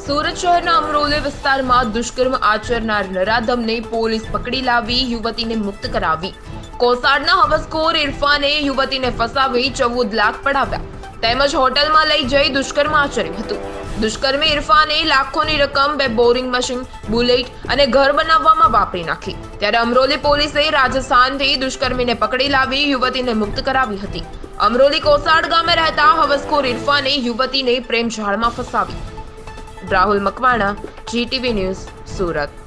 સુરત શહેરના અમરોલી વિસ્તારમાં દુષ્કર્મ આચરનાર નરાધમને પોલીસ પકડી લાવી યુવતીને મુક્ત કરાવી। કોસાડના હવસખોર ઇરફાને યુવતીને ફસાવી 14 લાખ પડાવ્યા તેમજ હોટલમાં લઈ જઈ દુષ્કર્મ આચર્યું હતું। દુષ્કર્મી ઇરફાને લાખોની રકમ, 2 બોરિંગ મશીન, બુલેટ અને ઘર બનાવવામાં વાપરી નાખી। ત્યારે અમરોલી પોલીસે રાજસ્થાનથી દુષ્કર્મીને પકડી લાવી યુવતીને મુક્ત કરાવી હતી। અમરોલી કોસાડ ગામે રહેતા હવસખોર ઇરફાને યુવતીને પ્રેમ જાળમાં ફસાવી। Rahul Makwana, GTV news, Surat.